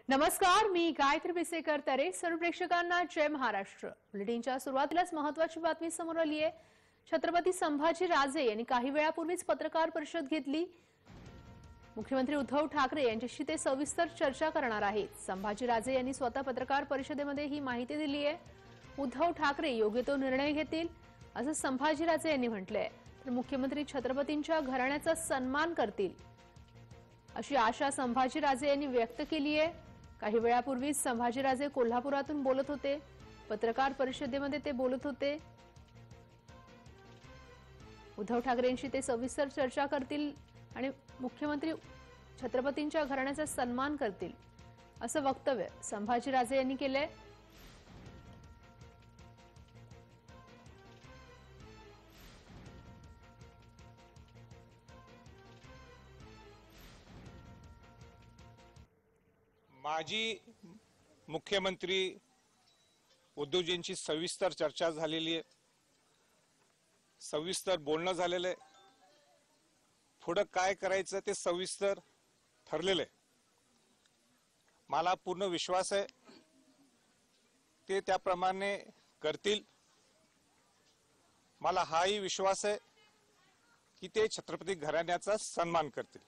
नमस्कार, मी गायत्री बिसेकर तरे. सर्व प्रेक्षकांना जय महाराष्ट्र. बुलेटिनच्या सुरुवातीलाच महत्त्वाची बातमी समोर आली आहे. छत्रपती संभाजी राजे यांनी काही वेळापूर्वीच पत्रकार परिषद घेतली. मुख्यमंत्री उद्धव ठाकरे यांच्याशी ते सविस्तर चर्चा करणार आहेत. संभाजी राजे यांनी स्वतः पत्रकार परिषदेमध्ये ही माहिती दिली आहे. उद्धव ठाकरे योग्य तो निर्णय घेतील असं संभाजी राजे यांनी म्हटलंय. तर मुख्यमंत्री छत्रपतींच्या घराण्याचा सन्मान करतील अशी आशा संभाजी राजे यांनी व्यक्त केली आहे. काही वेळापूर्वी संभाजी राजे कोल्हापुरातून बोलत होते. पत्रकार परिषदेमध्ये ते बोलत होते. उद्धव ठाकरेंशी ते सविस्तर चर्चा करतील आणि मुख्यमंत्री छत्रपतींच्या घराण्याचा सन्मान करतील असं वक्तव्य संभाजी राजे यांनी केलंय. माजी मुख्यमंत्री उद्धवजींची सविस्तर चर्चा झालेली आहे. सविस्तर बोलणं झालेलं आहे. पुढे काय करायचं ते सविस्तर ठरलेलं आहे. मला पूर्ण विश्वास आहे ते त्याप्रमाणे करतील. मला हाही विश्वास आहे की ते छत्रपती घराण्याचा सन्मान करतील.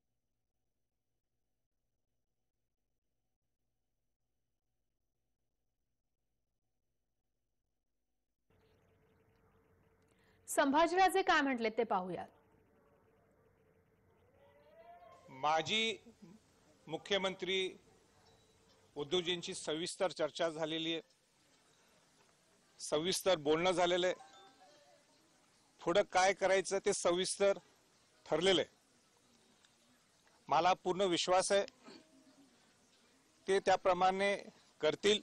संभाजीराजे काय म्हटले ते पाहूया. माजी मुख्यमंत्री उद्धवजींची सविस्तर चर्चा झालेली आहे. सविस्तर बोलणं झालेलं आहे. पुढे काय करायचं ते सविस्तर ठरलेलं आहे. मला पूर्ण विश्वास आहे ते त्याप्रमाणे करतील.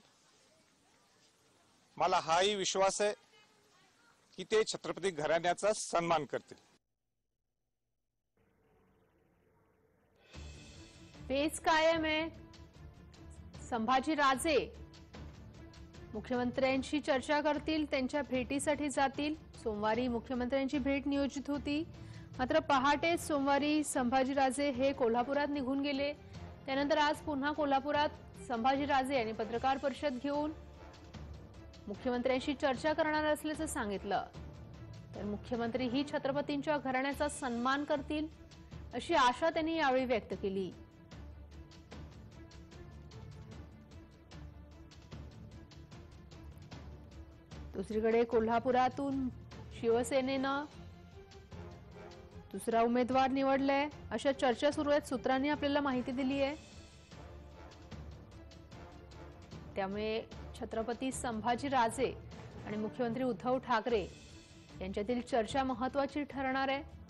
मला हाही विश्वास आहे की ते छत्रपती घराण्याचा सन्मान करतील. पेच कायम आहे. संभाजी राजे मुख्यमंत्र्यांशी चर्चा करतील. त्यांच्या भेटीसाठी जातील. सोमवारी मुख्यमंत्र्यांची भेट नियोजित होती. मात्र पहाटे सोमवारी संभाजी राजे हे कोल्हापुरात निघून गेले. त्यानंतर आज पुन्हा कोल्हापुरात संभाजी राजे यांनी पत्रकार परिषद घेऊन मुख्यमंत्र्यांशी चर्चा करणार असल्याचं सांगितलं. तर मुख्यमंत्री ही छत्रपतींच्या घराण्याचा सन्मान करतील अशी आशा त्यांनी यावेळी व्यक्त केली. दुसरीकडे कोल्हापुरातून शिवसेनेनं दुसरा उमेदवार निवडलाय अशा चर्चा सुरू आहेत. सूत्रांनी आपल्याला माहिती दिली आहे. त्यामुळे छत्रपती संभाजी राजे आणि मुख्यमंत्री उद्धव ठाकरे यांच्यातील चर्चा महत्त्वाची ठरणार आहे.